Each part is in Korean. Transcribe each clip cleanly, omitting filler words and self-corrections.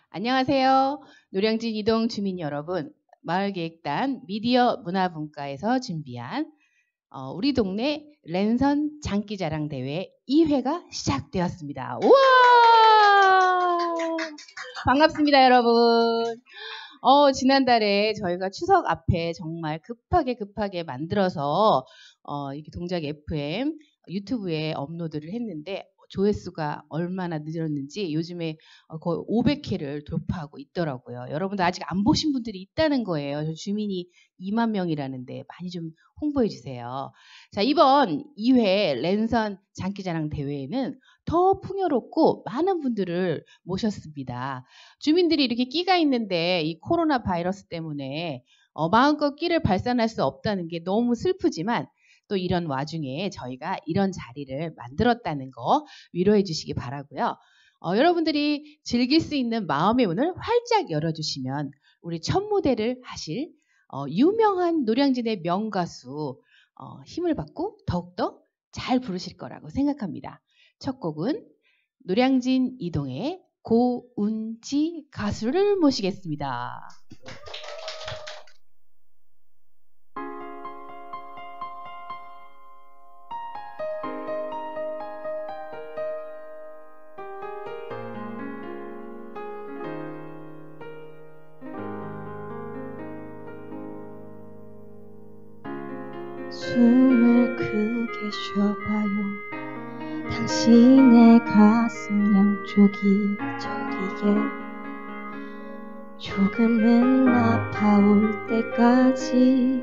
안녕하세요. 노량진 이동 주민 여러분, 마을계획단 미디어 문화분과에서 준비한 우리 동네 랜선 장기자랑 대회 2회가 시작되었습니다. 우와! 반갑습니다, 여러분. 지난달에 저희가 추석 앞에 정말 급하게 만들어서 이렇게 동작 FM 유튜브에 업로드를 했는데 조회수가 얼마나 늦었는지 요즘에 거의 500회를 돌파하고 있더라고요. 여러분들 아직 안 보신 분들이 있다는 거예요. 저 주민이 2만 명이라는데 많이 좀 홍보해 주세요. 자, 이번 2회 랜선 장기자랑 대회에는 더 풍요롭고 많은 분들을 모셨습니다. 주민들이 이렇게 끼가 있는데 이 코로나 바이러스 때문에 마음껏 끼를 발산할 수 없다는 게 너무 슬프지만 또 이런 와중에 저희가 이런 자리를 만들었다는 거 위로해 주시기 바라고요. 여러분들이 즐길 수 있는 마음의 문을 활짝 열어주시면 우리 첫 무대를 하실 유명한 노량진의 명가수 힘을 받고 더욱더 잘 부르실 거라고 생각합니다. 첫 곡은 노량진 이동의 고운지 가수를 모시겠습니다. 숨을 크게 쉬어봐요. 당신의 가슴 양쪽이 저리게 조금은 아파올 때까지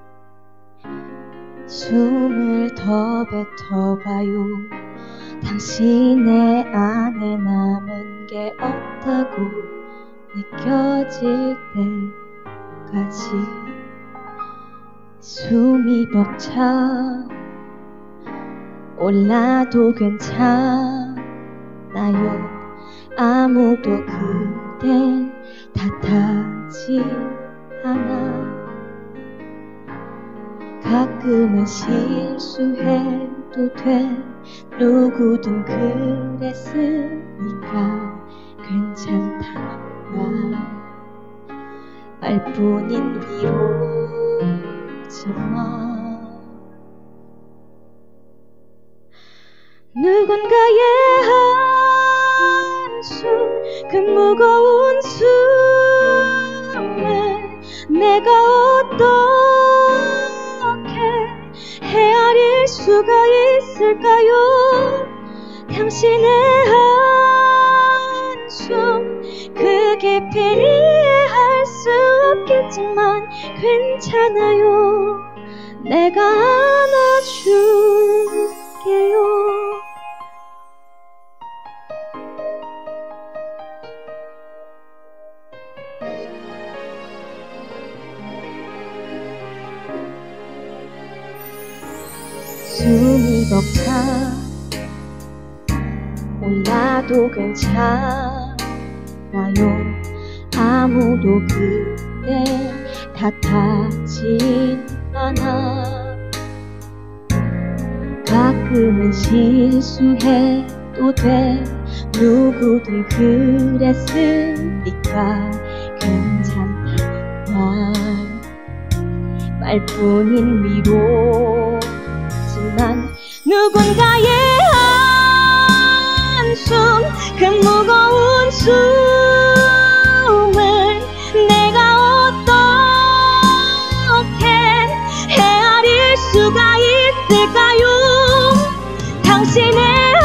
숨을 더 뱉어봐요. 당신의 안에 남은 게 없다고 느껴질 때까지 숨이 벅차 올라도 괜찮아요. 아무도 그댈 탓하지 않아. 가끔은 실수해도 돼. 누구든 그랬으니까 괜찮다는 말뿐인 위로지만 누군가의 한숨 그 무거운 숨을 내가 어떻게 헤아릴 수가 있을까요? 당신의 한숨 그 깊이를 이해할 수 없겠지만 괜찮아요. 내가 안아줄게요. 숨이 벅차 올라도 괜찮아요. 아무도 그댈 탓하진 않아. 가끔은 실수해도 돼. 누구든 그랬으니까 괜찮다는 말뿐인 위로지만 누군가의 한숨 그 무거운 숨을 내가 어떻게 헤아릴 수가 있을까요? 당신의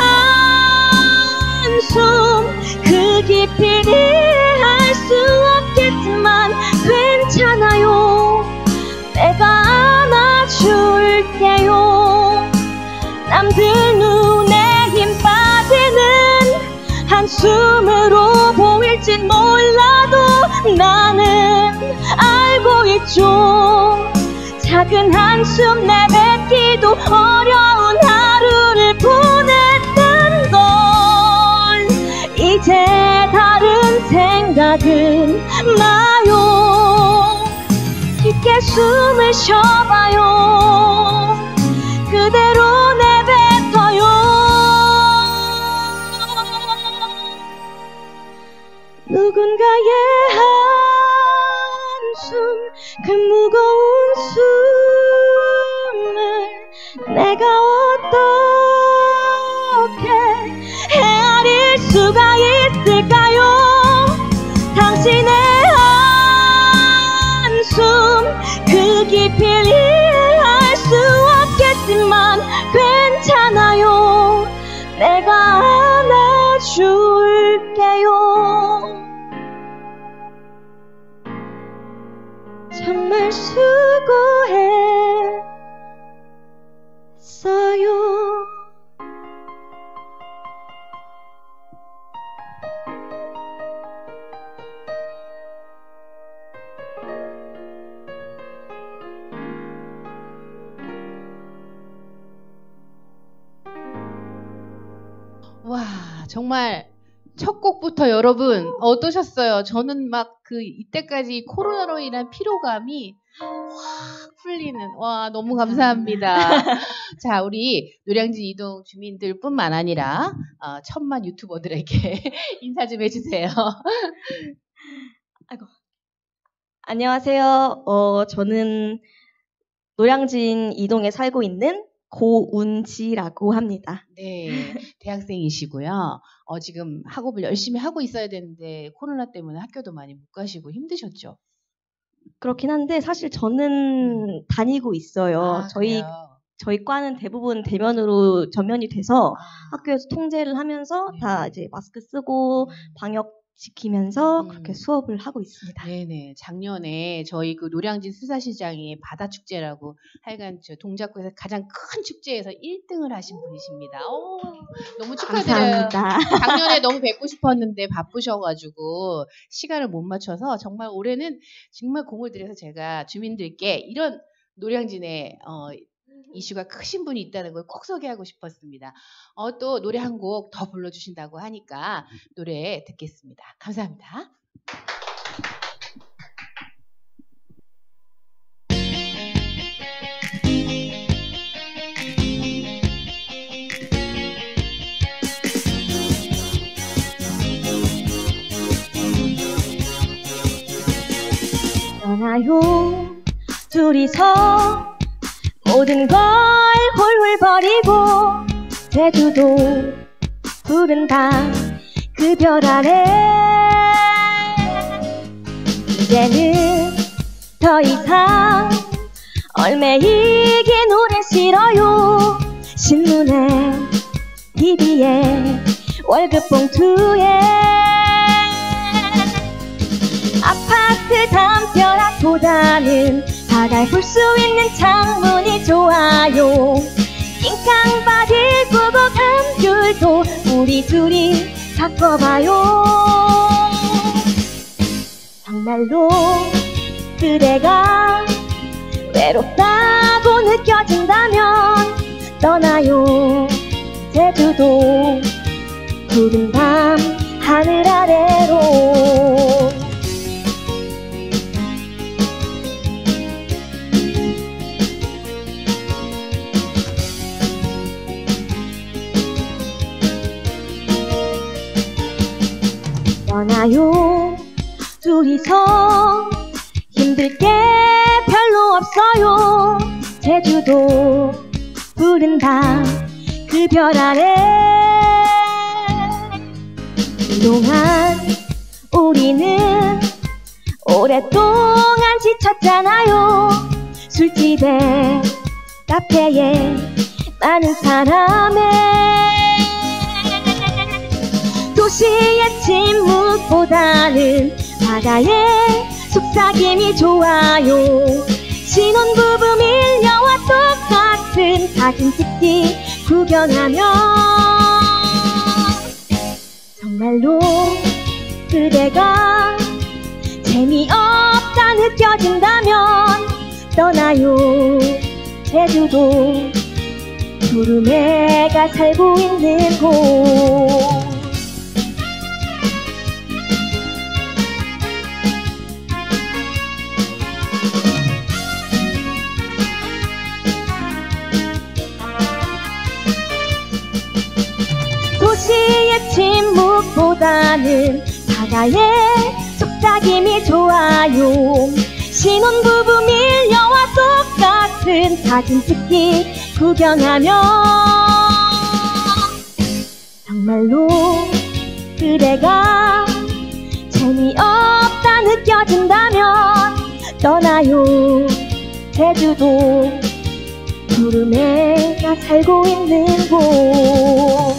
한숨 그 깊이를 이해할 수 없겠지만 괜찮아요. 내가 안아줄게요. 남들 눈에 힘 빠지는 한숨으로 보일진 몰라도 나는 알고 있죠. 작은 한숨 내뱉기도 어려운 하루를 보냈던 걸. 이제 다른 생각은 마요. 깊게 숨을 쉬어봐요. 그대로 내뱉어요. 누군 내가 어떻게 헤아릴 수가 있을까요? 당신의 한숨 그 깊이를 이해할 수 없겠지만 괜찮아요. 내가 안아줄게요. 정말 수고했어요. 와, 정말 첫 곡부터 여러분 어떠셨어요? 저는 막 이때까지 코로나로 인한 피로감이 확 풀리는, 와, 너무 감사합니다. 자, 우리 노량진 이동 주민들뿐만 아니라 천만 유튜버들에게 인사 좀 해주세요. 아이고. 안녕하세요. 저는 노량진 이동에 살고 있는 고운지라고 합니다. 네, 대학생이시고요. 지금 학업을 열심히 하고 있어야 되는데 코로나 때문에 학교도 많이 못 가시고 힘드셨죠? 그렇긴 한데 사실 저는 다니고 있어요. 그래요? 저희 과는 대부분 대면으로 전면이 돼서 아, 학교에서 통제를 하면서 네. 다 이제 마스크 쓰고 방역 지키면서 그렇게 수업을 하고 있습니다. 네네. 작년에 저희 노량진 수사시장이 바다축제라고 하여간 동작구에서 가장 큰 축제에서 1등을 하신 분이십니다. 너무 축하드려요. 감사합니다. 작년에 너무 뵙고 싶었는데 바쁘셔가지고 시간을 못 맞춰서 정말 올해는 정말 공을 들여서 제가 주민들께 이런 노량진에 이슈가 크신 분이 있다는 걸 꼭 소개하고 싶었습니다. 또 노래 한 곡 더 불러주신다고 하니까 노래 듣겠습니다. 감사합니다. 떠나요 둘이서 모든 걸 홀홀 버리고 제주도 푸른 밤 그 별 아래 이제는 더 이상 얼매이긴 오래 싫어요. 신문에 TV에 월급 봉투에 아파트 담벼락보다는 바다를 볼 수 있는 창문이 좋아요. 낑깡바지 꾸고 감귤도 우리 둘이 바꿔봐요. 정말로 그대가 외롭다고 느껴진다면 떠나요. 제주도 푸른 밤 하늘 아래로. 떠나요 둘이서 힘들 게 별로 없어요. 제주도 푸른 밤 그 별 아래 그동안 우리는 오랫동안 지쳤잖아요. 술집에 카페에 많은 사람에 도시의 침묵보다는 바다의 속삭임이 좋아요. 신혼부부 밀려와 똑같은 사진 찍기 구경하며 정말로 그대가 재미없다 느껴진다면 떠나요. 제주도 구름에가 살고 있는 곳. 도시의 침묵보다는 바다의 속삭임이 좋아요. 신혼부부 밀려와 똑같은 사진 찍기 구경하며 정말로 그대가 재미없다 느껴진다면 떠나요. 제주도 구름에 나 살고 있는 곳.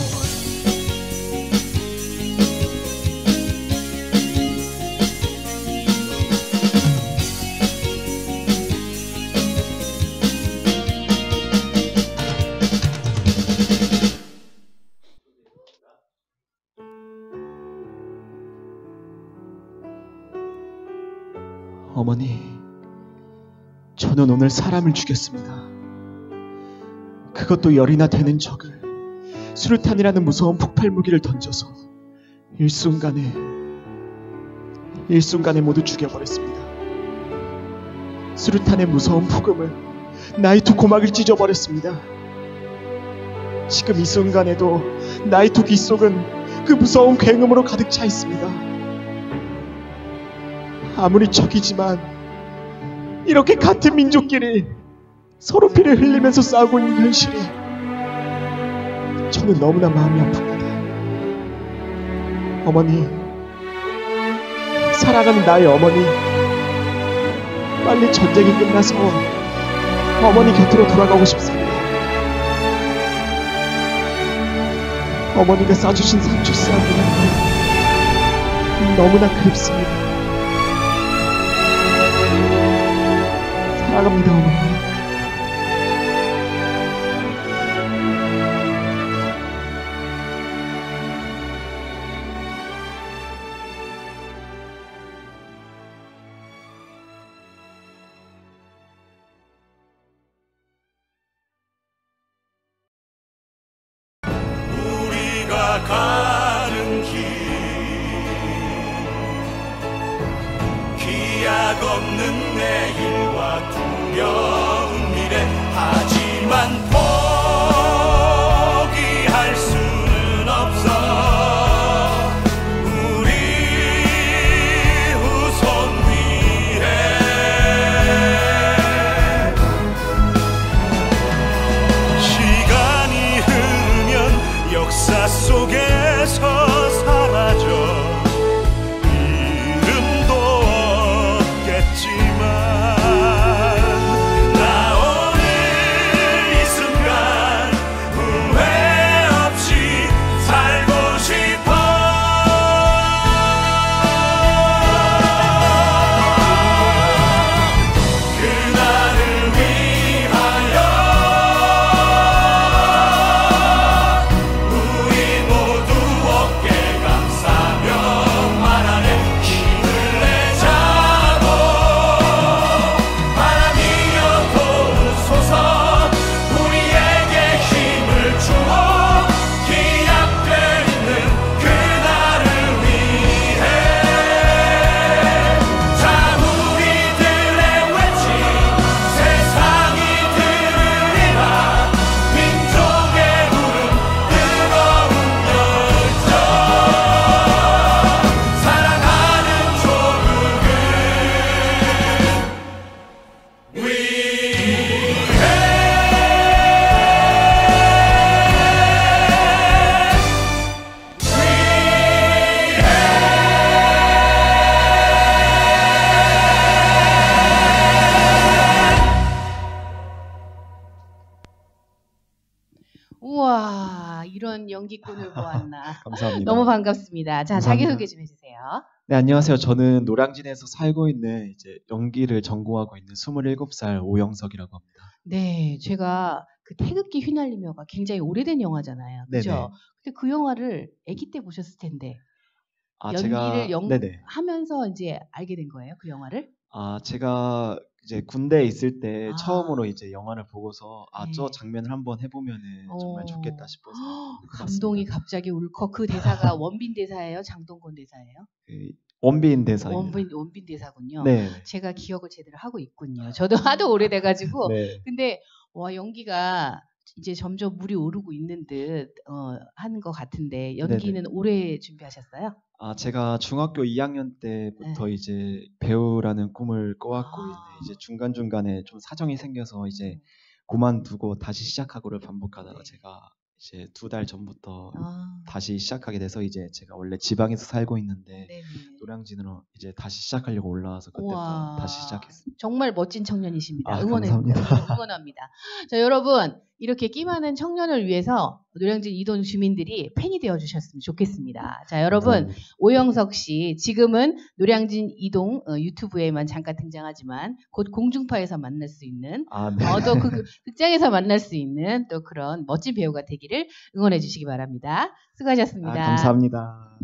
어머니, 저는 오늘 사람을 죽였습니다. 그것도 열이나 되는 적을 수류탄이라는 무서운 폭발 무기를 던져서 일순간에 모두 죽여버렸습니다. 수류탄의 무서운 폭음은 나이토 고막을 찢어버렸습니다. 지금 이 순간에도 나이토 귓속은 그 무서운 굉음으로 가득 차 있습니다. 아무리 적이지만 이렇게 같은 민족끼리 서로 피를 흘리면서 싸우고 있는 현실이 저는 너무나 마음이 아픕니다. 어머니, 사랑하는 나의 어머니, 빨리 전쟁이 끝나서 어머니 곁으로 돌아가고 싶습니다. 어머니가 싸주신 상추쌈이 너무나 그립습니다. 사랑합니다, 어머니. 우리가 가는 길 기약 없는 내일과 두려운 미래 하지만 포기할 수는 없어 우리 후손 위해 시간이 흐르면 역사 속에서 사라져 이름도 없겠지만 나 오늘 이 순간 후회 없이 살고 싶어 그날을 위하여 우리 모두 어깨 감싸며 말하네 힘을 내자고 바람이여 도우소서 우리에게 힘을 주어 기약돼 있는 그날을 위해 자 우리들의 외침 세상이 들으리라 민족의 부름 뜨거운 열정 사랑하는 조국을 우와, 이런 연기꾼을 보았나. 감사합니다. 너무 반갑습니다. 자, 감사합니다. 자기소개 좀 해주세요. 네, 안녕하세요. 저는 노량진에서 살고 있는 이제 연기를 전공하고 있는 27살 오영석이라고 합니다. 네, 제가 그 태극기 휘날리며가 굉장히 오래된 영화잖아요. 그죠? 네네. 근데 그 영화를 아기 때 보셨을 텐데 아, 연기를 네네. 하면서 이제 알게 된 거예요, 그 영화를? 아, 제가 이제 군대에 있을 때 아. 처음으로 이제 영화를 보고서 네. 저 장면을 한번 해보면은 정말 좋겠다 싶어서 감동이 갑자기 울컥. 그 대사가 원빈 대사예요, 장동건 대사예요? 그 원빈 대사입니다. 원빈 대사군요. 네. 제가 기억을 제대로 하고 있군요. 저도 하도 오래돼가지고. 네. 근데 와, 연기가 이제 점점 물이 오르고 있는 듯 하는 것 같은데 연기는 오래 준비하셨어요? 아, 제가 중학교 2학년 때부터 이제 배우라는 꿈을 꿔왔고 있는데 이제 중간중간에 좀 사정이 생겨서 이제 그만두고 다시 시작하고를 반복하다가 제가 이제 2달 전부터 다시 시작하게 돼서 이제 제가 원래 지방에서 살고 있는데 네네. 노량진으로 이제 다시 시작하려고 올라와서 그때부터 다시 시작했습니다. 정말 멋진 청년이십니다. 감사합니다. 응원합니다. 자, 여러분 이렇게 끼 많은 청년을 위해서 노량진 이동 주민들이 팬이 되어주셨으면 좋겠습니다. 자, 여러분 감사합니다. 오영석 씨 지금은 노량진 이동 유튜브에만 잠깐 등장하지만 곧 공중파에서 만날 수 있는 네. 또 그 극장에서 만날 수 있는 또 그런 멋진 배우가 되기를 응원해 주시기 바랍니다. 수고하셨습니다. 감사합니다.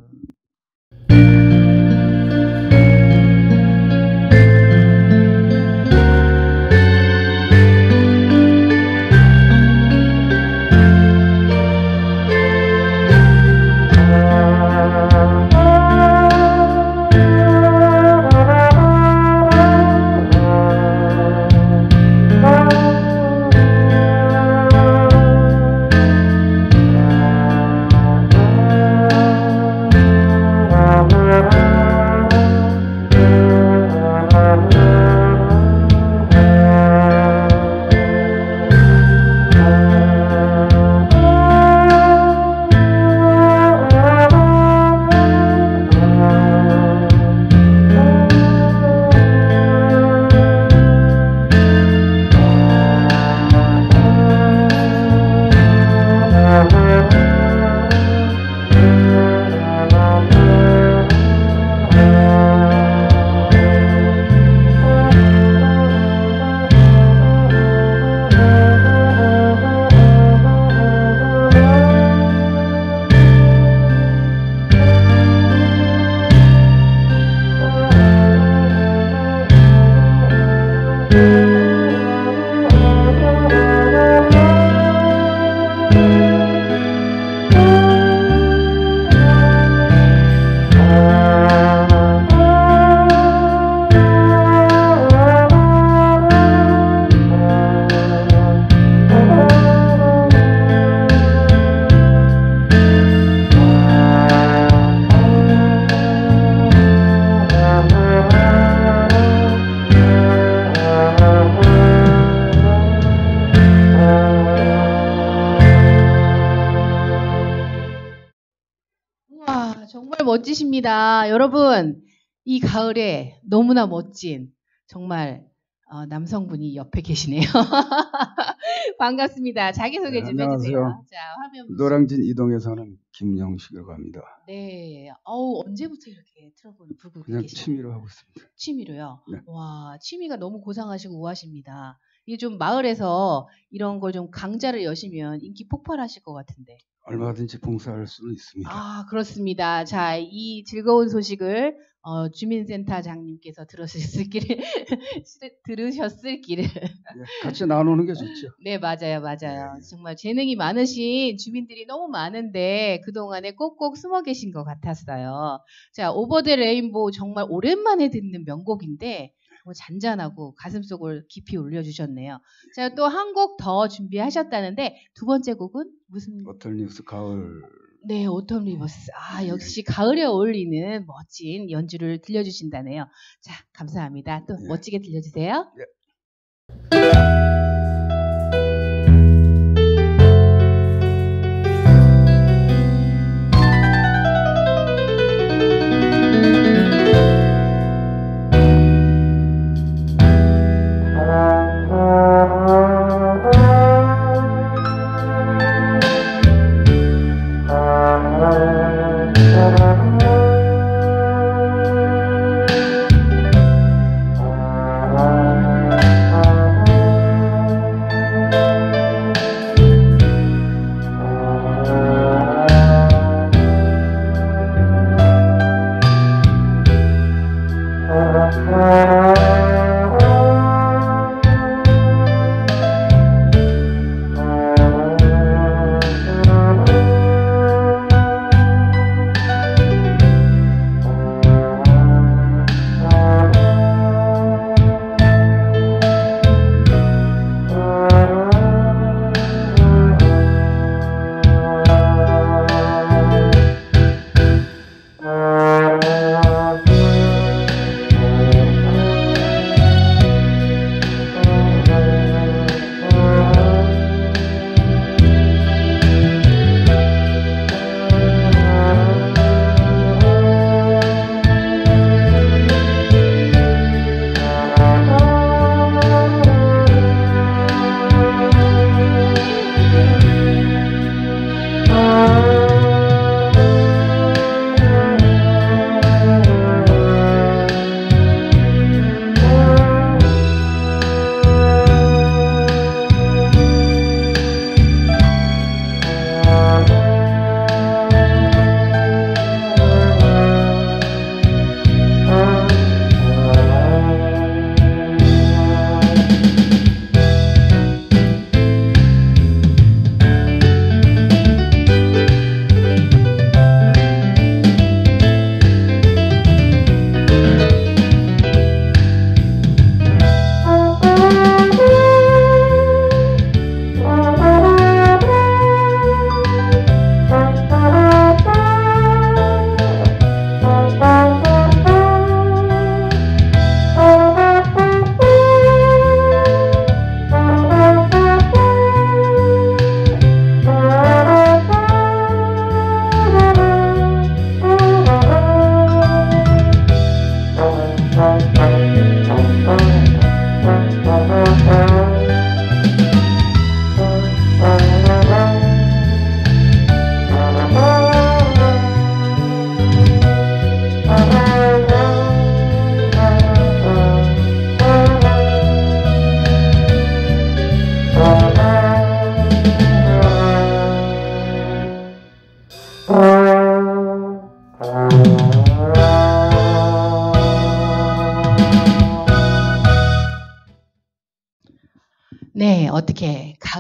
정말 멋지십니다. 여러분, 이 가을에 너무나 멋진 정말 남성분이 옆에 계시네요. 반갑습니다. 자기소개 좀 해주세요. 자, 화면 보시죠. 노량진 이동에 사는 김영식이라고 합니다. 네. 언제부터 이렇게 트러블을 불고 그냥 계시나요? 취미로 하고 있습니다. 취미로요? 네. 와, 취미가 너무 고상하시고 우아하십니다. 이게 좀 마을에서 이런 걸 좀 강좌를 여시면 인기 폭발하실 것 같은데. 얼마든지 봉사할 수는 있습니다. 아, 그렇습니다. 자, 이 즐거운 소식을 주민센터장님께서 들으셨을기를. 같이 나누는 게 좋죠. 네, 맞아요. 정말 재능이 많으신 주민들이 너무 많은데 그동안에 꼭꼭 숨어 계신 것 같았어요. 자, 오버 더 레인보우 정말 오랜만에 듣는 명곡인데 잔잔하고 가슴속을 깊이 울려주셨네요. 자, 또 한 곡 더 준비하셨다는데 두 번째 곡은 무슨? 오털 리브스 가을. 네, 오텀 리버스. 아, 역시 가을에 어울리는 멋진 연주를 들려주신다네요. 자, 감사합니다. 또 멋지게 들려주세요.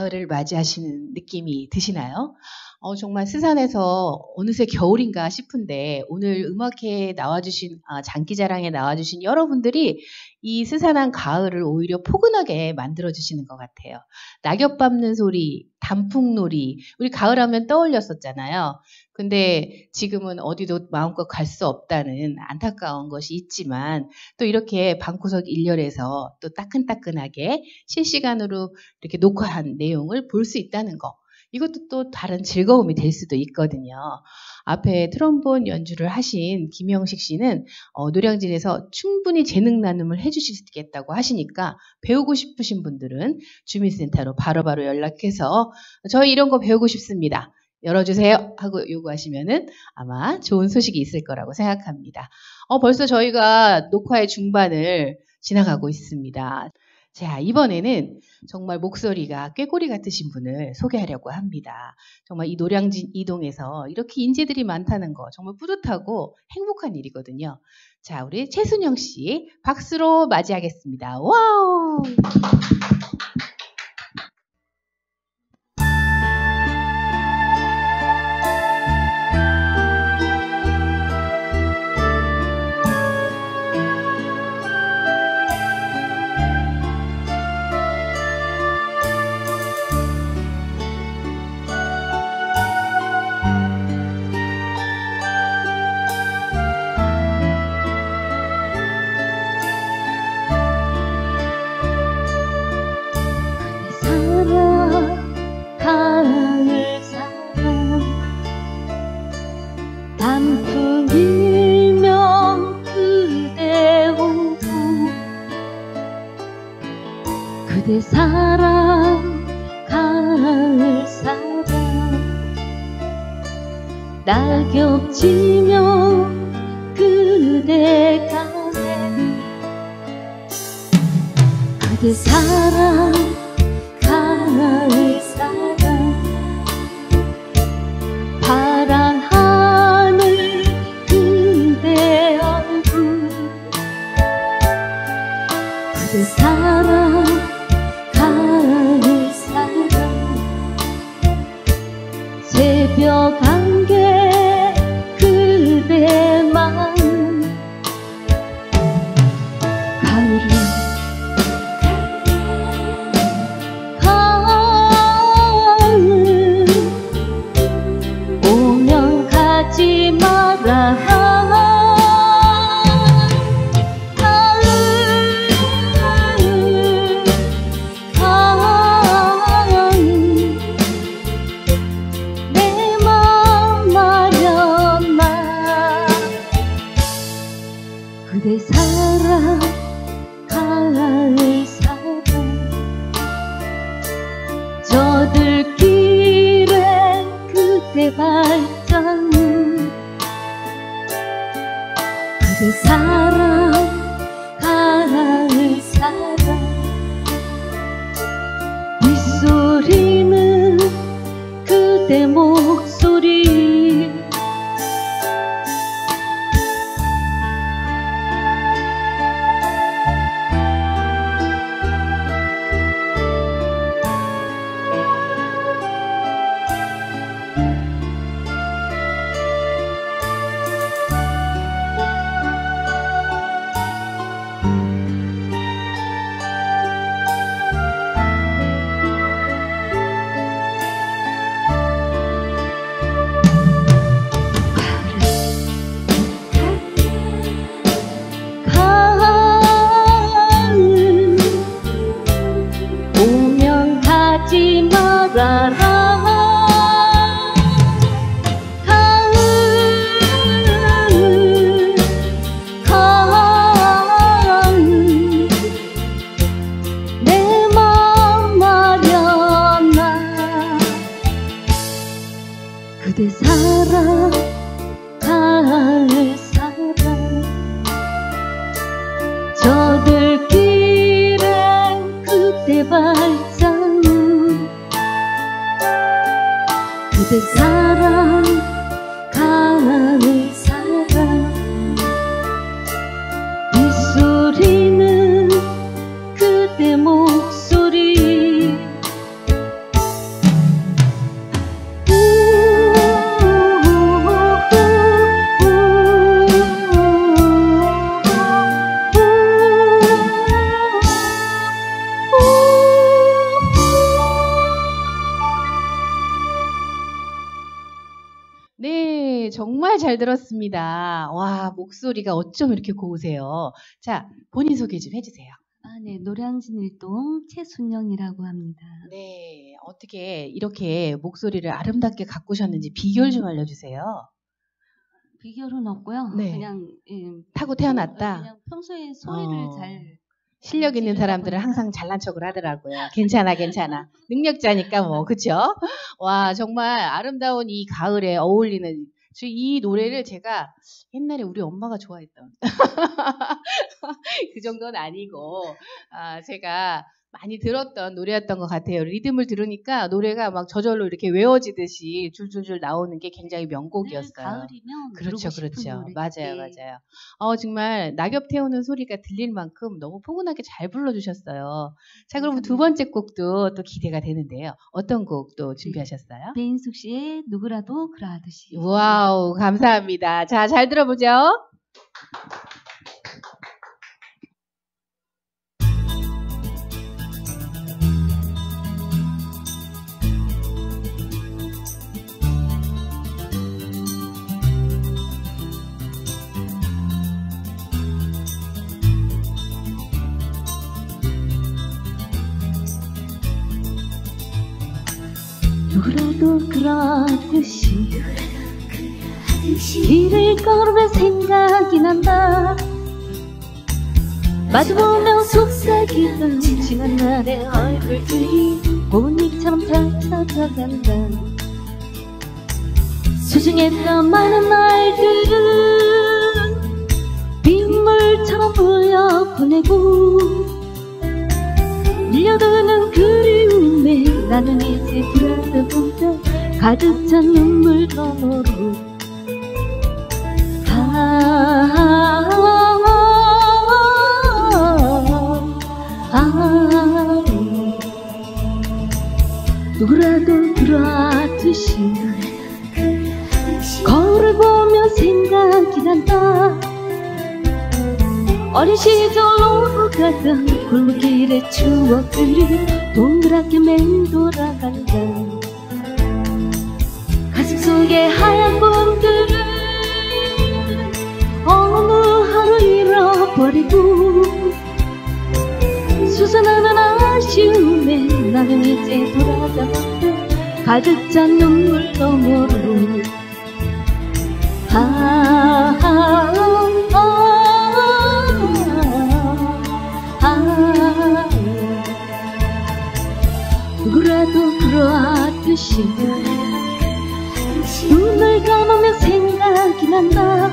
가을을 맞이하시는 느낌이 드시나요? 정말 스산에서 어느새 겨울인가 싶은데 오늘 음악회에 나와주신 장기자랑에 나와주신 여러분들이 이 스산한 가을을 오히려 포근하게 만들어주시는 것 같아요. 낙엽 밟는 소리, 단풍놀이, 우리 가을하면 떠올렸었잖아요. 근데 지금은 어디도 마음껏 갈 수 없다는 안타까운 것이 있지만 또 이렇게 방구석 일렬에서 또 따끈따끈하게 실시간으로 이렇게 녹화한 내용을 볼 수 있다는 거. 이것도 또 다른 즐거움이 될 수도 있거든요. 앞에 트럼본 연주를 하신 김영식 씨는 노량진에서 충분히 재능 나눔을 해주실 수 있겠다고 하시니까 배우고 싶으신 분들은 주민센터로 바로바로 연락해서 저희 이런 거 배우고 싶습니다. 열어주세요 하고 요구하시면은 아마 좋은 소식이 있을 거라고 생각합니다. 벌써 저희가 녹화의 중반을 지나가고 있습니다. 자, 이번에는 정말 목소리가 꾀꼬리 같으신 분을 소개하려고 합니다. 정말 이 노량진 이동에서 이렇게 인재들이 많다는 거 정말 뿌듯하고 행복한 일이거든요. 자, 우리 최순영 씨 박수로 맞이하겠습니다. 와우! 그대 사랑 가을 사랑 낙엽 지며 그대 가네 그대 사랑 가을 사랑 파란 하늘 그대 얼굴 그대 사랑 가을 사랑 새벽 안개 그대 마음 가을은 가을 오면 가지 마라 그대 사랑 가을 사랑 저들길에 그대 발자국 그대 사랑 가을 사랑 빗소리는 그대 목소리 오면 가지 말아라 가을 가을 내 맘 마련아 그대 사랑 가을 사랑 저들길에 그대 발자국 그대 사랑 가을 사랑 빗소리는 그대 목소리 네, 정말 잘 들었습니다. 와, 목소리가 어쩜 이렇게 고우세요. 자, 본인 소개 좀 해주세요. 네, 노량진 일동 최순영이라고 합니다. 네, 어떻게 이렇게 목소리를 아름답게 가꾸셨는지 비결 좀 알려주세요. 비결은 없고요. 네. 그냥 타고 태어났다. 그냥 평소에 소리를 어. 잘 실력 있는 사람들은 항상 잘난 척을 하더라고요. 괜찮아, 괜찮아. 능력자니까 뭐, 그쵸? 와, 정말 아름다운 이 가을에 어울리는 이 노래를 제가 옛날에 우리 엄마가 좋아했던 그 정도는 아니고 제가 많이 들었던 노래였던 것 같아요. 리듬을 들으니까 노래가 막 저절로 이렇게 외워지듯이 줄줄줄 나오는 게 굉장히 명곡이었어요. 가을이면 그렇죠, 부르고 싶은 그렇죠. 노래. 맞아요, 네. 맞아요. 정말 낙엽 태우는 소리가 들릴 만큼 너무 포근하게 잘 불러주셨어요. 자, 그럼 두 번째 곡도 또 기대가 되는데요. 어떤 곡 또 준비하셨어요? 배인숙 씨의 누구라도 그러하듯이. 와우, 감사합니다. 자, 잘 들어보죠. 누구라도 그러듯이 길을 걸으면 생각이 난다. 마주보면 속삭이던 지난 날의 얼굴들이 꽃잎처럼 잘 찾아간다. 소중했던 많은 날들은 빗물처럼 흘려보내고 밀려드는 그리움에 나는 이제 돌아다본다. 가득 찬 눈물 너머로 누구라도 그러하듯이 거울을 보며 생각이 난다. 어린 시절로 가던 골목길의 추억들이 동그랗게 맴돌아간다. 가슴속의 하얀 본들은 어느 하루 잃어버리고 솟아나는 아쉬움에 나는 이제 돌아다본다. 가득 찬 눈물 너머로 누구라도 그러하듯이 눈을 감으며 생각이 난다.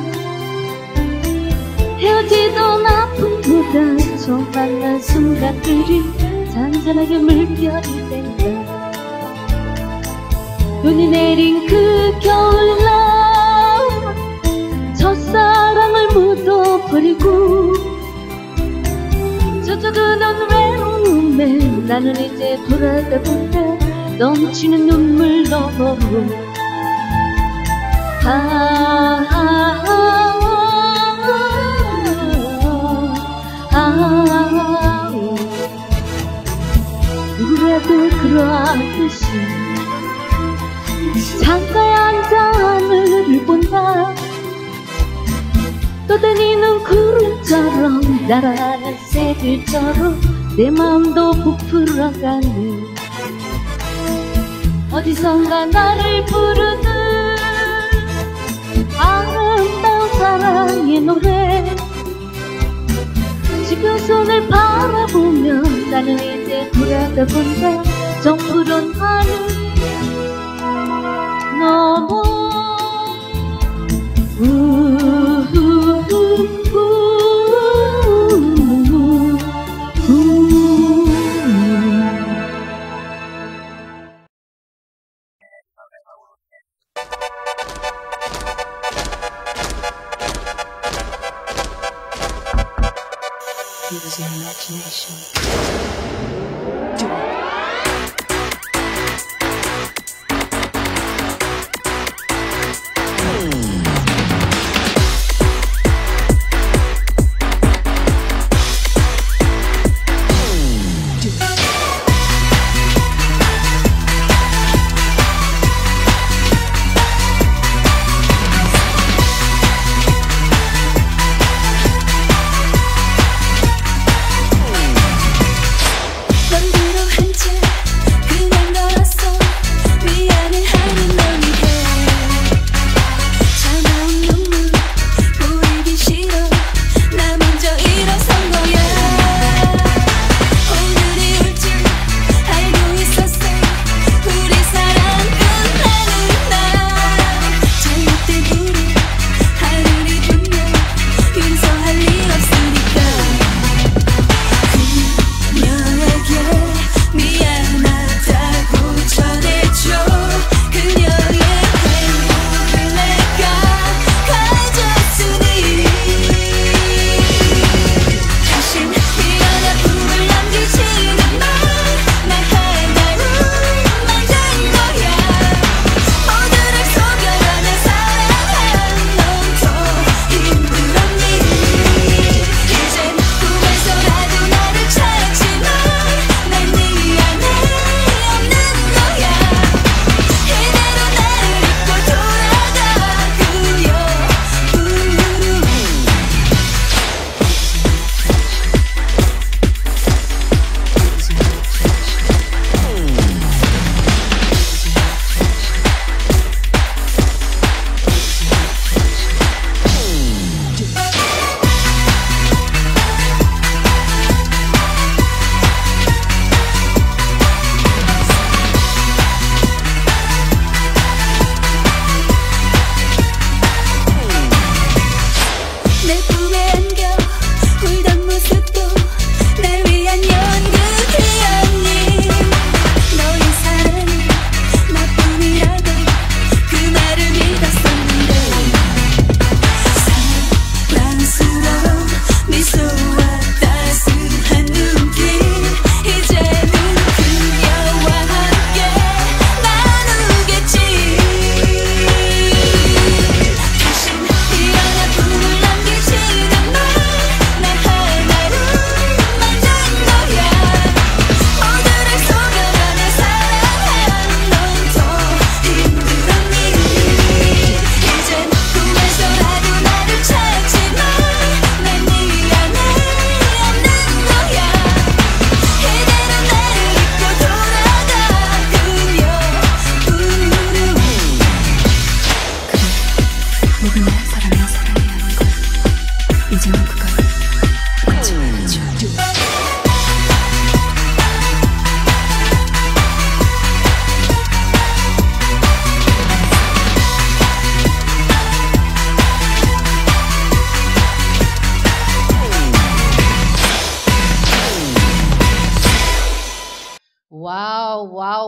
헤어지던 아픔보다 처음 만난 순간들이 잔잔하게 물결이 된다. 눈이 내린 그 겨울날 첫사랑을 묻어버리고 젖어드는 외로움에 나는 이제 돌아다본다. 넘치는 눈물 너머로 누구라도 그러하듯이 창가에 앉아 하늘을 본다. 떠다니는 구름처럼 날아가는 새들처럼 내 마음도 부풀어가는 어디선가 나를 부르는 아름다운 사랑의 노래. 지평선을 바라보며 나는 이제 돌아다본다. 정푸른 하늘 너머 Use your imagination.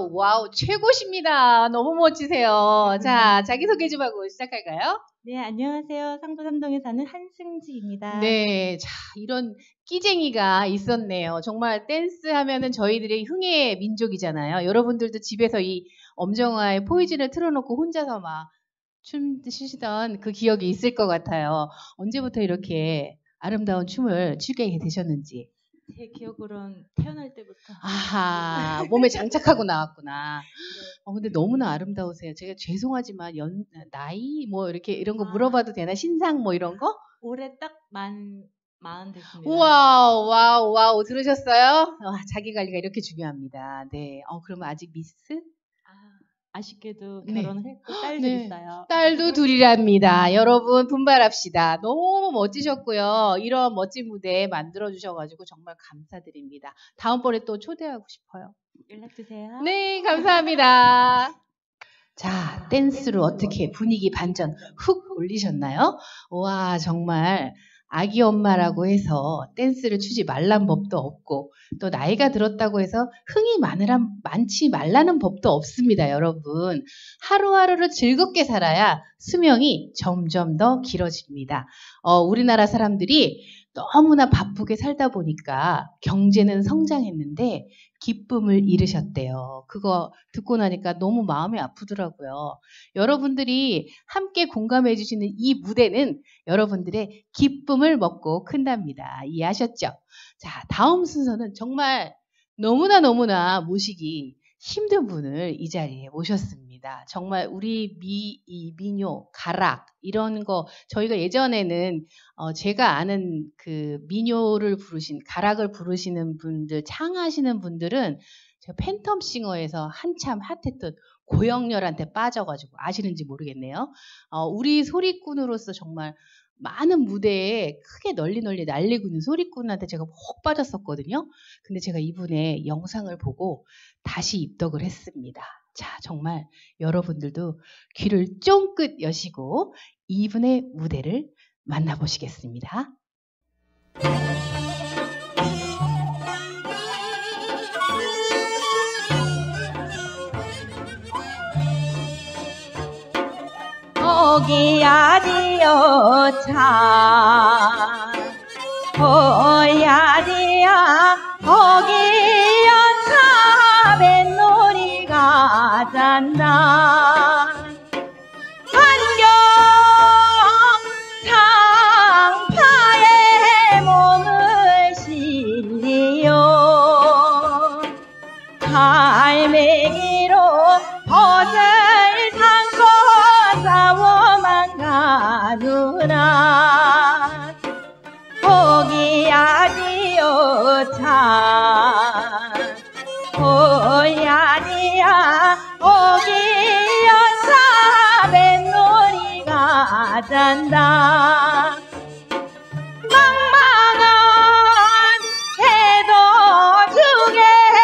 와우, 최고십니다. 너무 멋지세요. 자, 자기소개 좀 하고 시작할까요? 네, 안녕하세요. 상도 삼동에 사는 한승지입니다. 네, 자, 이런 끼쟁이가 있었네요. 정말 댄스 하면은 저희들의 흥의 민족이잖아요. 여러분들도 집에서 이 엄정화의 포이즌을 틀어놓고 혼자서 막 춤 추시던 그 기억이 있을 것 같아요. 언제부터 이렇게 아름다운 춤을 추게 되셨는지. 제 기억으로는 태어날 때부터. 아하, 몸에 장착하고 나왔구나. 근데 너무나 아름다우세요. 제가 죄송하지만 나이 뭐 이렇게 이런 거 물어봐도 되나? 신상 뭐 이런 거? 올해 딱 마흔 됐습니다. 와우, 와우, 와우. 들으셨어요? 자기 관리가 이렇게 중요합니다. 네. 그러면 아직 미스? 아쉽게도 네. 결혼을 했고 딸도 네. 있어요. 딸도 둘이랍니다. 여러분 분발합시다. 너무 멋지셨고요. 이런 멋진 무대 만들어주셔가지고 정말 감사드립니다. 다음번에 또 초대하고 싶어요. 연락 주세요. 네, 감사합니다. 자, 댄스로 어떻게 분위기 반전 훅 올리셨나요? 와, 정말 아기 엄마라고 해서 댄스를 추지 말란 법도 없고 또 나이가 들었다고 해서 흥이 많지 말라는 법도 없습니다, 여러분. 하루하루를 즐겁게 살아야 수명이 점점 더 길어집니다. 우리나라 사람들이 너무나 바쁘게 살다 보니까 경제는 성장했는데 기쁨을 잃으셨대요. 그거 듣고 나니까 너무 마음이 아프더라고요. 여러분들이 함께 공감해 주시는 이 무대는 여러분들의 기쁨을 먹고 큰답니다. 이해하셨죠? 자, 다음 순서는 정말 너무나 모시기 힘든 분을 이 자리에 모셨습니다. 정말 우리 민요, 가락 이런 거 저희가 예전에는 제가 아는 그 민요를 부르신 가락을 부르시는 분들, 창하시는 분들은 제가 팬텀싱어에서 한참 핫했던 고영렬한테 빠져가지고 아시는지 모르겠네요. 우리 소리꾼으로서 정말 많은 무대에 크게 널리 날리고 있는 소리꾼한테 제가 푹 빠졌었거든요. 근데 제가 이분의 영상을 보고 다시 입덕을 했습니다. 자, 정말 여러분들도 귀를 쫑긋 여시고 이분의 무대를 만나보시겠습니다. 오기야디요 차 오야디야 오기야 차 뱃놀이가 잔다 한경 상파에 몸을 실리요 갈매기로 벗을 삼고 싸워만 가누나 오기야디요 차 오야디야 오기야 차 뱃놀이가 잔다 망망한 해도 죽에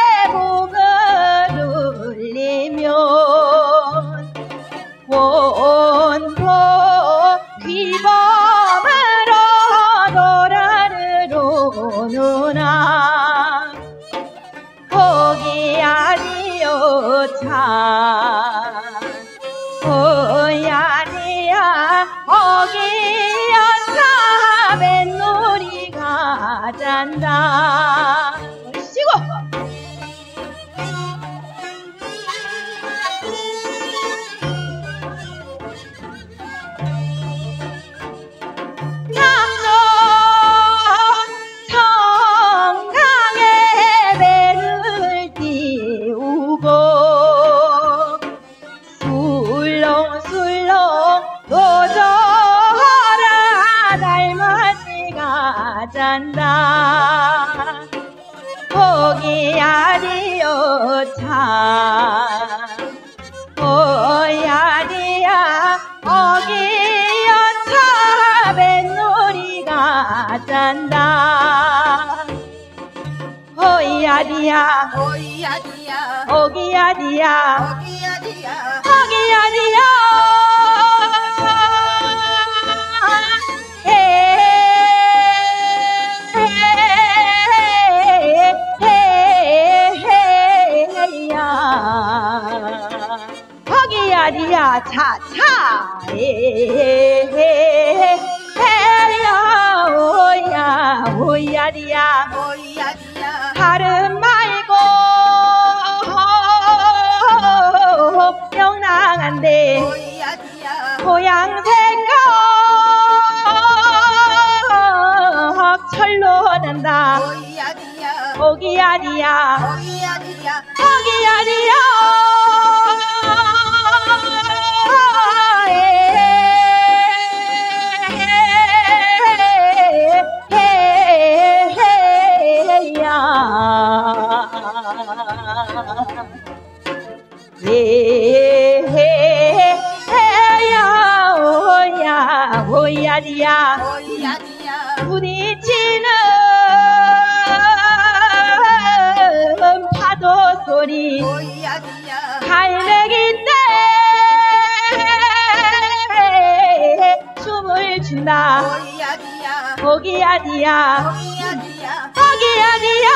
목을 울리면 원포 귀범으로 노래를 오누나 오기야디요 차 오야디야 오기야 차 뱃놀이가 잔다 쉬고 청강에 배를 띄우고 술렁술렁 노조라 달맞이가 잔다 오기야디요 차 오야디야 오기야 차 뱃놀이가 잔다 오야디야 오이야디야 오기야디야 오기야디야 오기야디야 헤헤헤헤야 오야 오야리야 오야리야 다름 말고 명랑한데 오야리야 고향 생각 철로 난다 오야리야 오기야리야 오기야리야 오기야리야 오야 오야리야 부딪히는 파도 소리 갈매기인데 춤을 춘다 오기야리야 오기야리야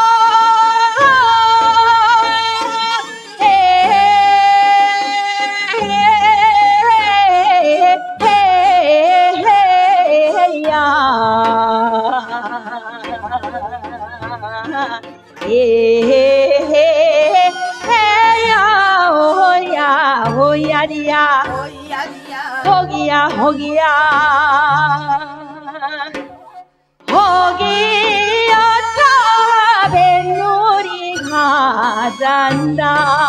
오야리야 호기야 호기야 호기여자 뱃놀이 가잔다.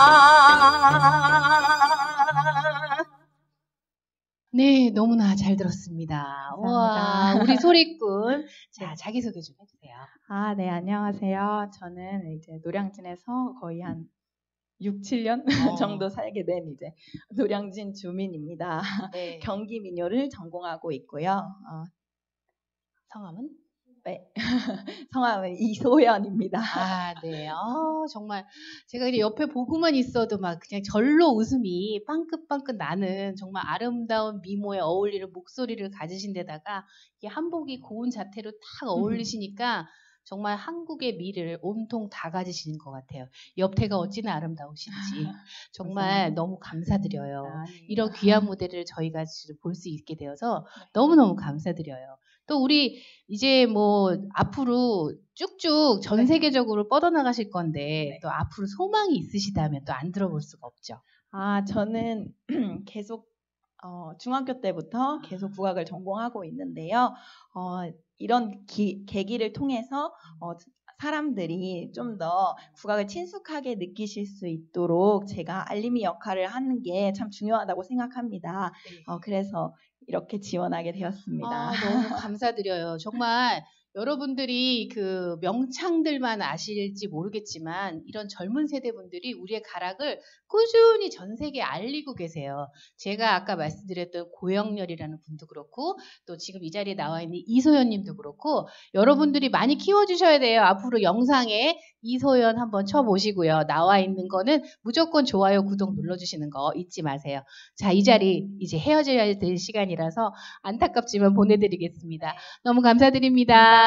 네, 너무나 잘 들었습니다. 와, 우리 소리꾼. 자, 자기소개 좀 해주세요. 네, 안녕하세요. 저는 이제 노량진에서 거의 한 6, 7년 정도 살게 된 이제 노량진 주민입니다. 네. 경기 민요를 전공하고 있고요. 성함은? 네. 성함은 이소연입니다. 네. 정말 제가 그냥 옆에 보고만 있어도 막 그냥 절로 웃음이 빵긋빵긋 나는 정말 아름다운 미모에 어울리는 목소리를 가지신 데다가 이게 한복이 고운 자태로 딱 어울리시니까 정말 한국의 미를 온통 다 가지시는 것 같아요. 옆태가 어찌나 아름다우신지 정말 너무 감사드려요. 이런 귀한 무대를 저희가 볼 수 있게 되어서 너무너무 감사드려요. 또 우리 이제 뭐 앞으로 쭉쭉 전 세계적으로 뻗어나가실 건데 또 앞으로 소망이 있으시다면 또 안 들어볼 수가 없죠. 저는 계속 중학교 때부터 계속 국악을 전공하고 있는데요. 이런 계기를 통해서 사람들이 좀 더 국악을 친숙하게 느끼실 수 있도록 제가 알림이 역할을 하는 게 참 중요하다고 생각합니다. 그래서 이렇게 지원하게 되었습니다. 너무 감사드려요. 정말 여러분들이 그 명창들만 아실지 모르겠지만 이런 젊은 세대분들이 우리의 가락을 꾸준히 전 세계에 알리고 계세요. 제가 아까 말씀드렸던 고영렬이라는 분도 그렇고 또 지금 이 자리에 나와 있는 이소연 님도 그렇고 여러분들이 많이 키워주셔야 돼요. 앞으로 영상에 이소연 한번 쳐보시고요. 나와 있는 거는 무조건 좋아요, 구독 눌러주시는 거 잊지 마세요. 자, 이 자리 이제 헤어져야 될 시간이라서 안타깝지만 보내드리겠습니다. 너무 감사드립니다.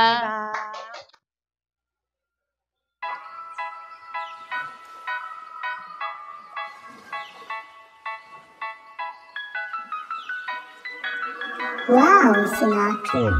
와우, 시나트림.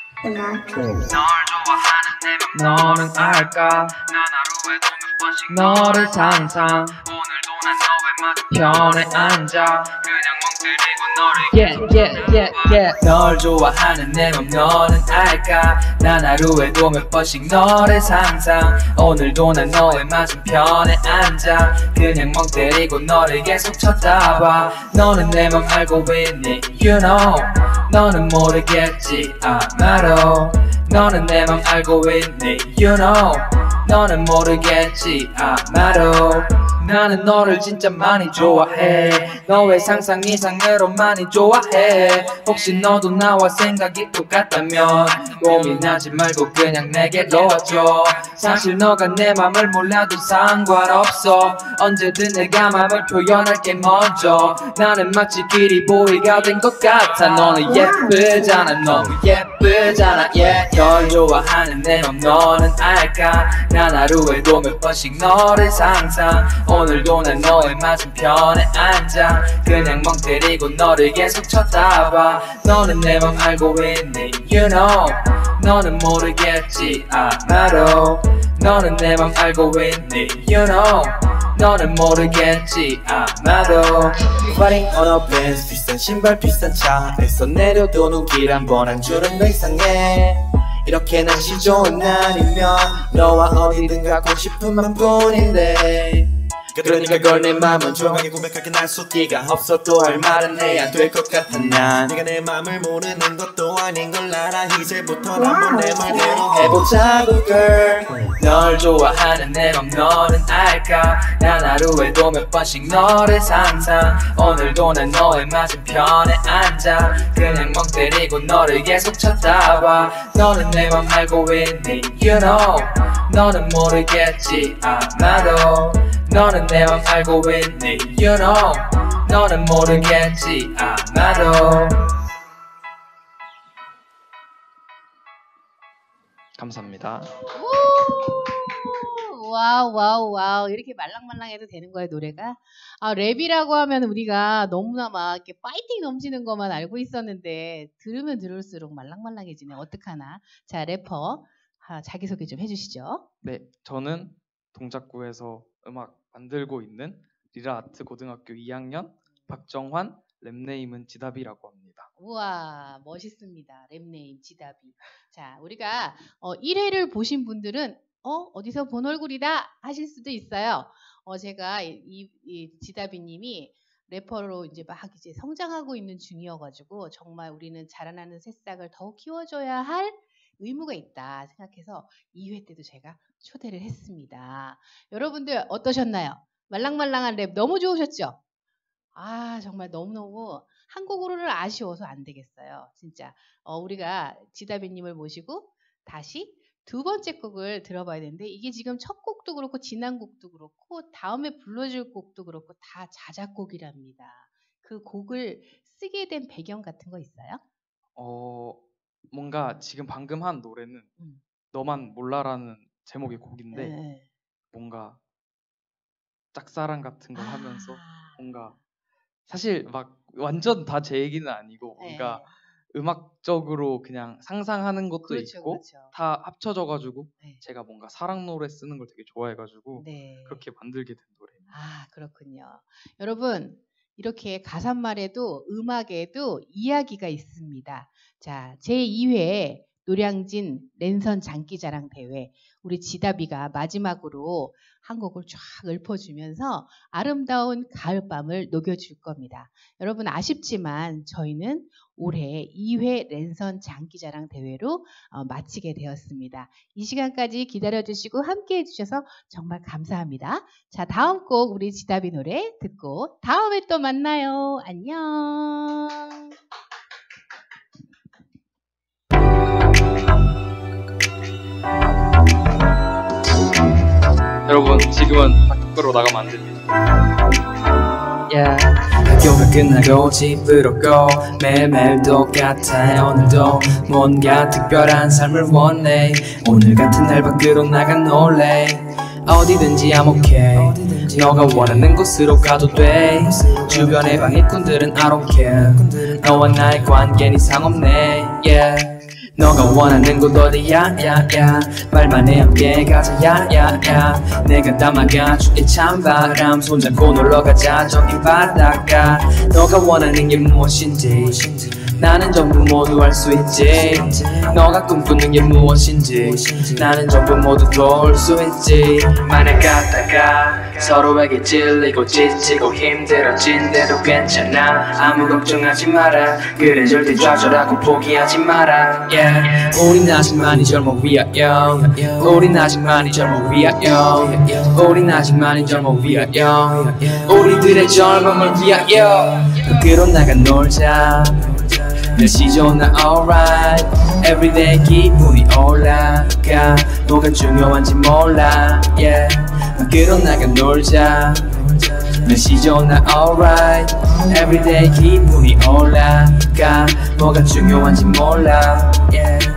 너는 알까? 난 하루에도 몇 번씩 너를 상상. 오늘도 난 너의 맞은편에 앉아. 그냥 멍때리고 너를 널 좋아하는 내 맘 너는 알까? 난 하루에도 몇 번씩 너를 상상. 오늘도 난 너의 맞은편에 앉아. 그냥 멍때리고 너를 계속 쳐다봐. 너는 내 맘 알고 있니? You know. 너는 모르겠지 아마도. 너는 내 맘 알고 있니? You know. 너는 모르겠지 아마도. 나는 너를 진짜 많이 좋아해. 너의 상상 이상으로 많이 좋아해. 혹시 너도 나와 생각이 똑같다면 고민하지 말고 그냥 내게로 와줘. 사실 너가 내 맘을 몰라도 상관없어. 언제든 내가 맘을 표현할게 먼저. 나는 마치 길이 보이가 된 것 같아. 너는 예쁘잖아. 너무 예쁘잖아. yeah. 널 좋아하는 내 맘 너는 알까? 난 하루에도 몇 번씩 너를 상상. 오늘도 난 너의 맞은편에 앉아 그냥 멍 때리고 너를 계속 쳐다봐 너는 내 맘 알고 있니 you know 너는 모르겠지 아마도 너는 내 맘 알고 있니 you know 너는 모르겠지 아마도 Fighting on a Benz 비싼 신발 비싼 차에서 내려도 눈길 한 번 안 주는 너 이상해 이렇게 날씨 좋은 날이면 너와 어디든 가고 싶은 맘뿐인데 그러니까 걸 내 맘은 조용하게 고백하게 날 쏟기가 없어도 할 말은 해야 될 것 같아 난 네가 내 맘을 모르는 것도 아닌 걸 알아 이제부터 한번 내 말대로 해보자고 girl 널 좋아하는 내 맘 너는 알까 난 하루에도 몇 번씩 너를 상상 오늘도 난 너의 맞은편에 앉아 그냥 멍 때리고 너를 계속 쳐다봐 너는 내 맘 알고 있니 you know 너는 모르겠지 아마도 너는 내 맘 알고 있니 you know 너는 모르겠지 아마도 감사합니다. 와우 이렇게 말랑말랑해도 되는 거예요 노래가? 아 랩이라고 하면 우리가 너무나 막 이렇게 파이팅 넘치는 것만 알고 있었는데 들으면 들을수록 말랑말랑해지네. 어떡하나? 자 래퍼 자기소개 좀 해주시죠. 네, 저는 동작구에서 음악 만들고 있는 리라아트 고등학교 2학년 박정환, 랩네임은 지답이라고 합니다. 우와 멋있습니다. 랩네임 지답이. 자 우리가 1회를 보신 분들은 어디서 본 얼굴이다 하실 수도 있어요. 제가 이 지다비님이 래퍼로 이제 막 이제 성장하고 있는 중이어가지고 정말 우리는 자라나는 새싹을 더욱 키워줘야 할 의무가 있다 생각해서 2회 때도 제가 초대를 했습니다. 여러분들 어떠셨나요? 말랑말랑한 랩 너무 좋으셨죠? 아 정말 너무너무 한국어로는 아쉬워서 안 되겠어요. 진짜 우리가 지다비님을 모시고 다시 두 번째 곡을 들어봐야 되는데 이게 지금 첫 곡도 그렇고 지난 곡도 그렇고 다음에 불러줄 곡도 그렇고 다 자작곡이랍니다. 그 곡을 쓰게 된 배경 같은 거 있어요? 뭔가 지금 방금 한 노래는 너만 몰라라는 제목의 곡인데 네. 뭔가 짝사랑 같은 걸 하면서 뭔가 사실 막 완전 다 제 얘기는 아니고 뭔가 네. 음악적으로 그냥 상상하는 것도 그렇죠, 있고 그렇죠. 다 합쳐져가지고 네. 제가 뭔가 사랑 노래 쓰는 걸 되게 좋아해가지고 네. 그렇게 만들게 된 노래입니다. 아 그렇군요. 여러분 이렇게 가사말에도 음악에도 이야기가 있습니다. 자 제2회 노량진 랜선 장기자랑 대회 우리 지다비가 마지막으로 한 곡을 쫙 읊어주면서 아름다운 가을밤을 녹여줄 겁니다. 여러분 아쉽지만 저희는 올해 2회 랜선 장기자랑 대회로 마치게 되었습니다. 이 시간까지 기다려주시고 함께해 주셔서 정말 감사합니다. 자 다음 곡 우리 지다비 노래 듣고 다음에 또 만나요. 안녕. 여러분 지금은 밖으로 나가면 안 됩니다. 학교가 끝나고 집으로 고 매일매일 똑같아 오늘도 뭔가 특별한 삶을 원해 오늘 같은 날 밖으로 나가 놀래 어디든지 I'm okay 너가 원하는 곳으로 가도 돼 주변의 방해꾼들은 I don't care 너와 나의 관계는 이상 없네 yeah. 너가 원하는 곳 어디야 말만 해 함께 가자 야야야 내가 담아가줄게 찬바람 손잡고 놀러가자 저기 바닷가 너가 원하는 게 무엇인지 나는 전부 모두 알 수 있지 너가 꿈꾸는 게 무엇인지 나는 전부 모두 도울 수 있지 만약 갔다가 서로에게 찔리고 지치고 힘들어진대도 괜찮아 아무 걱정하지 마라 그래 절대 좌절하고 포기하지 마라 yeah. 우린 아직 많이 젊어 위하여 우린 아직 많이 젊어 위하여 우린 아직 많이 젊어 위하여 우리들의 젊음을 위하여 밖으로 나가 놀자 날씨 좋은 날 alright Everyday 기분이 올라가 뭐가 중요한지 몰라 yeah. 밖으로 나가 놀자 날씨 좋은 날 alright Everyday 기분이 올라가 뭐가 중요한지 몰라 yeah.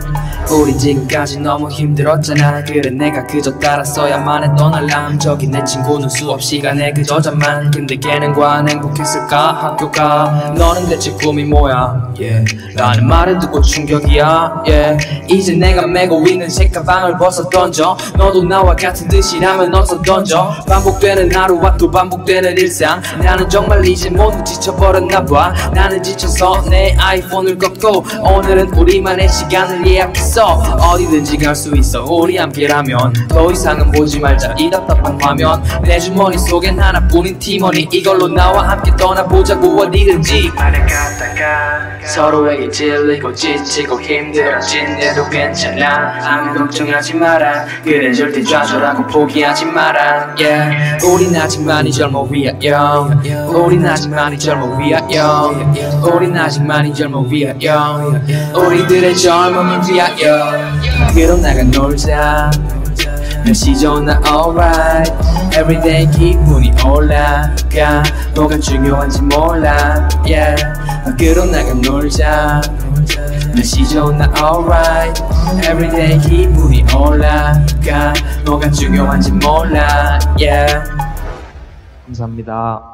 우리 지금까지 너무 힘들었잖아. 그래 내가 그저 따랐어야만 했던 알람. 저기 내 친구는 수업 시간에 그저 잠만. 근데 걔는 과연 행복했을까 학교가. 너는 대체 꿈이 뭐야 라는 말을 듣고 충격이야 이제 내가 메고 있는 새 가방을 벗어 던져. 너도 나와 같은 듯이라면 어서 던져. 반복되는 하루와 또 반복되는 일상. 나는 정말 이제 모두 지쳐버렸나봐. 나는 지쳐서 내 아이폰을 꺾고 오늘은 우리만의 시간을 예약했어. 어디든지 갈 수 있어 우리 함께라면. 더 이상은 보지 말자 이 답답한 화면. 내 주머니 속엔 하나뿐인 티머니. 이걸로 나와 함께 떠나보자고 어디든지. 서로에게 질리고 지치고 힘들어진데도 괜찮아. 아무 걱정하지 마라. 그래 절대 좌절하고 포기하지 마라 우린 아직만이 젊어 위하여. 우린 아직만이 젊어 위하여. 우린 아직만이 젊어 위하여. 우리들의 젊음을 위하여. 그럼 나가 놀자. 날씨 좋은 날 alright. Everyday 기분이 올라가. 뭐가 중요한지 몰라 그럼 나가 놀자. 날씨 좋은 날 alright. Everyday 기분이 올라가. 뭐가 중요한지 몰라 감사합니다.